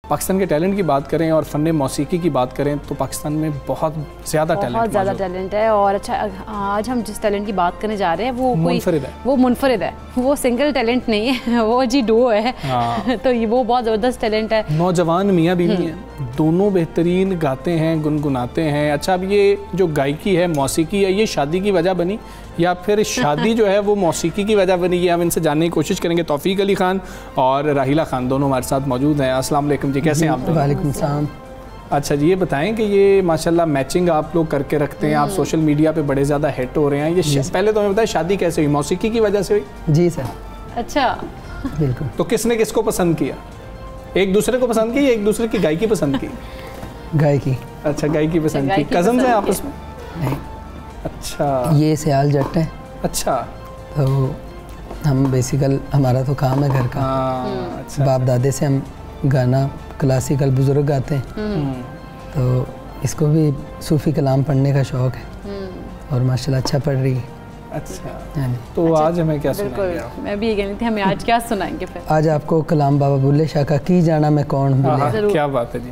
पाकिस्तान के टैलेंट की बात करें और फ़न मौसीकी की बात करें तो पाकिस्तान में बहुत ज़्यादा टैलेंट है। और अच्छा, आज हम जिस टैलेंट की बात करने जा रहे हैं वो मुनफरिद है, वो सिंगल टैलेंट नहीं है, वो जी डुओ है। तो ये वो बहुत ज़बरदस्त टैलेंट है। नौजवान मियाँ बीवी हैं, दोनों बेहतरीन गाते हैं, गुनगुनाते हैं। अच्छा, अब ये जो गायकी है, मौसीकी है, ये शादी की वजह बनी या फिर शादी जो है वो मौसीकी की वजह बनी, ये हम इनसे जानने की कोशिश करेंगे। तौफीक अली खान और राहिला खान दोनों हमारे साथ मौजूद हैं। अस्सलाम वालेकुम जी, कैसे हैं आप? वालेकुम सलाम। अच्छा जी, ये बताएं कि ये माशाल्लाह मैचिंग आप लोग करके रखते हैं, आप सोशल मीडिया पे बड़े ज़्यादा हिट हो रहे हैं। ये पहले तो हमें बताएं, शादी कैसे हुई? मौसीकी की वजह से हुई? जी सर। अच्छा, बिल्कुल। तो किसने किसको पसंद किया? एक दूसरे को पसंद की या एक दूसरे की गायकी पसंद की? गायकी। अच्छा, गायकी पसंद की। कज़न है आपस में? नहीं। अच्छा, ये सियाल जट है। अच्छा, तो हम बेसिकल हमारा तो काम है घर का। अच्छा, बाप दादे से हम गाना क्लासिकल बुजुर्ग गाते हैं, तो इसको भी सूफ़ी कलाम पढ़ने का शौक़ है और माशाल्लाह अच्छा पढ़ रही है। अच्छा, तो आज हमें क्या सुनाएंगे आप? मैं भी ये कहनी थी, हमें आज क्या सुनाएंगे फिर? आज आपको कलाम बाबा बुल्ले शाह का की जाना मैं कौन भूले। क्या बात है जी।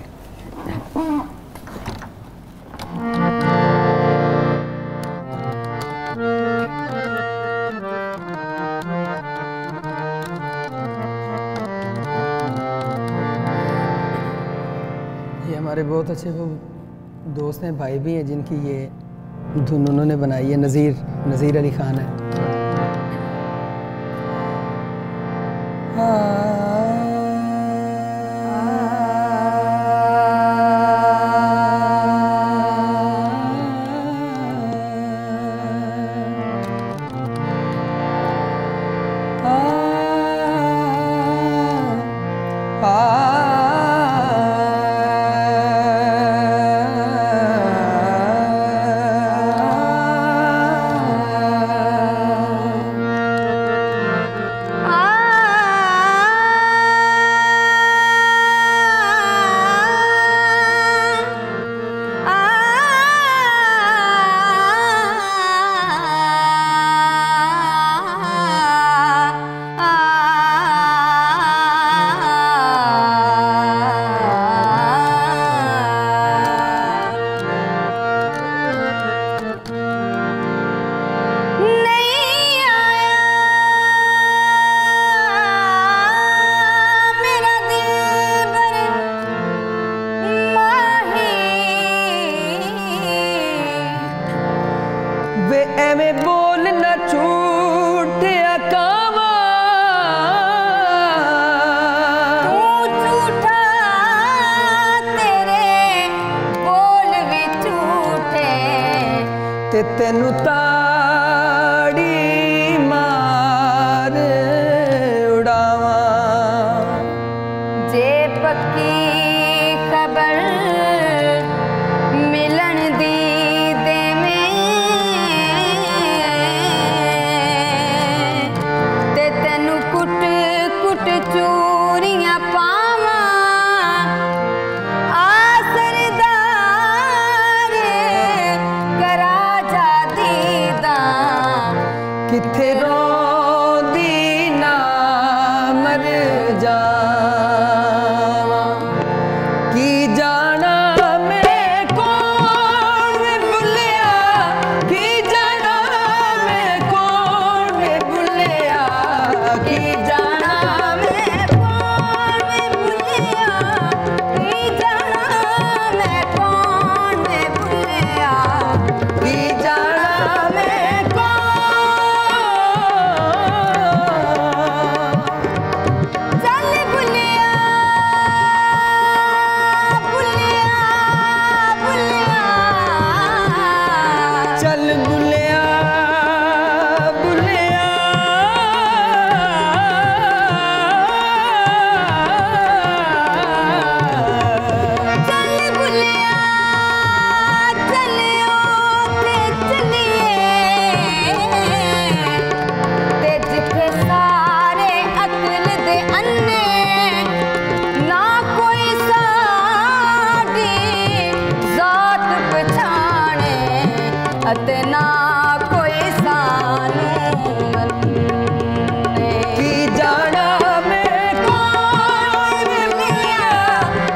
ये हमारे बहुत अच्छे वो दोस्त हैं, भाई भी हैं, जिनकी ये धुन उन्होंने बनाई है। नज़ीर अली खान है। तेनू ताड़ी मार उड़ावा जे पक्की खबर मिलन दी देवें ते तेनू कुट कुट चूरियां पावा किथे रोंदी ना मर जावा की जाना मैं कौन वे भुलिया की जाना मैं कौन वे भुलिया की जाना मैं कौन वे भुलिया की जाना मैं कौन वे भुलिया की जाना मैं अतना कोई सानू की जाना मैं कौन वे भुलिया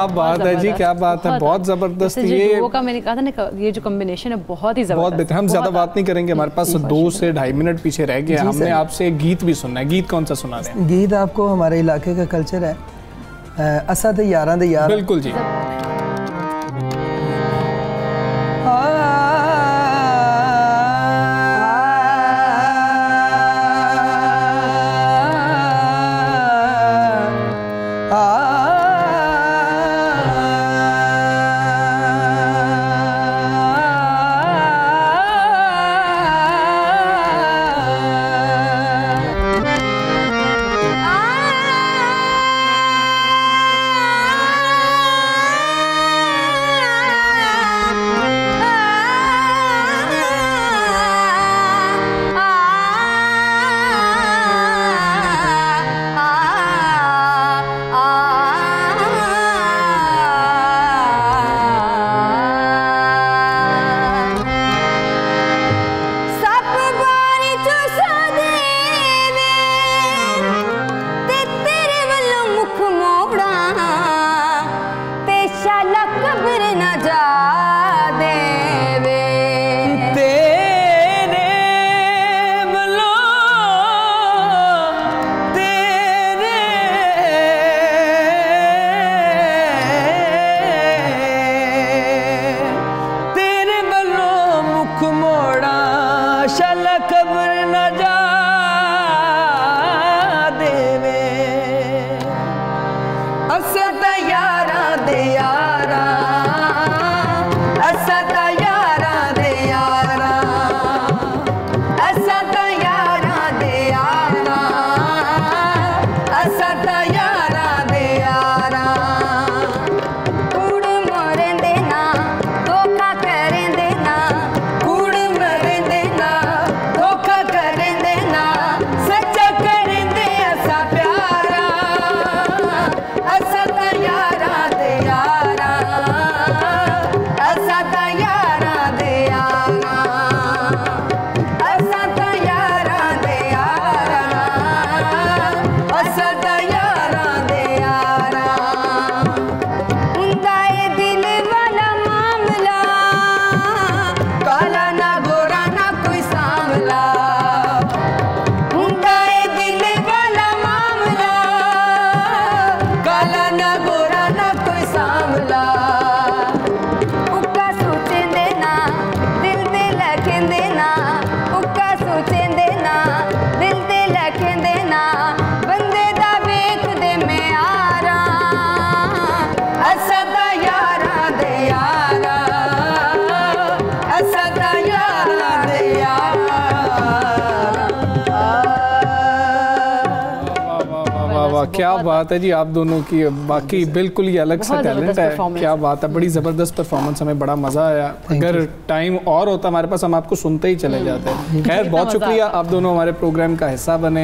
क्या बात है जी, क्या बात है, बहुत जबरदस्त। ये वो का मैंने कहा था ना, ये जो कॉम्बिनेशन है बहुत ही जबरदस्त। हम ज्यादा बात नहीं करेंगे, हमारे पास 2 से 2.5 मिनट पीछे रह गए। हमने आपसे गीत भी सुनना है, गीत कौन सा सुना रहे हैं? गीत आपको हमारे इलाके का कल्चर है, असा ते यारां दे यार। बिल्कुल जी। क्या बात है जी, आप दोनों की बाकी बिल्कुल ही अलग सा टैलेंट है। क्या बात है, बड़ी ज़बरदस्त परफॉर्मेंस, हमें बड़ा मज़ा आया। अगर टाइम और होता हमारे पास हम आपको सुनते ही चले जाते हैं। खैर बहुत शुक्रिया, आप दोनों हमारे प्रोग्राम का हिस्सा बने।